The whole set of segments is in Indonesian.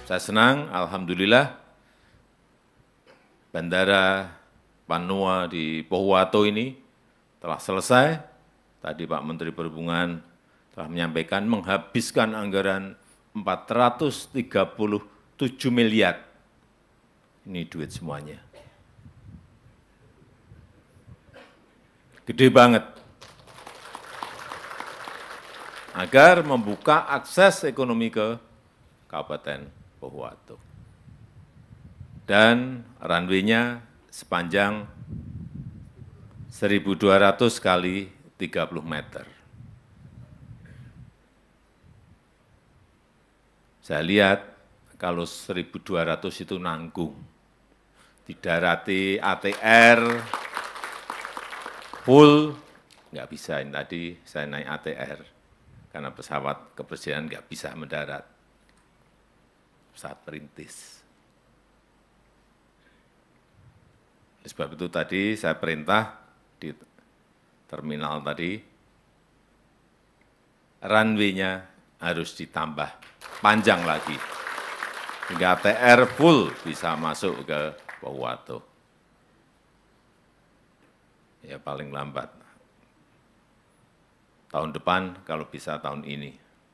Saya senang, alhamdulillah, Bandara Panua di Pohuwato ini telah selesai. Tadi Pak Menteri Perhubungan telah menyampaikan menghabiskan anggaran 437 miliar. Ini duit semuanya. Gede banget. Agar membuka akses ekonomi ke Kabupaten Pohuwato. Dan runway-nya sepanjang 1.200 kali 30 meter. Saya lihat kalau 1.200 itu nanggung. Didarati ATR, full, nggak bisa. Ini tadi saya naik ATR, karena pesawat kepresidenan nggak bisa mendarat. Pesawat perintis. Sebab itu tadi saya perintah di terminal tadi, runway-nya harus ditambah panjang lagi, hingga ATR full bisa masuk ke Pohuwato. Ya paling lambat tahun depan, kalau bisa tahun ini.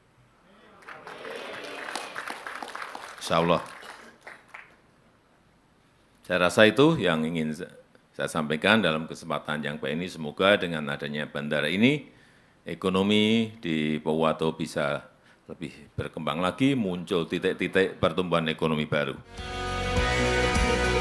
Insya Allah. Saya rasa itu yang ingin saya sampaikan dalam kesempatan yang baik ini. Semoga dengan adanya bandara ini, ekonomi di Pohuwato bisa lebih berkembang lagi, muncul titik-titik pertumbuhan ekonomi baru.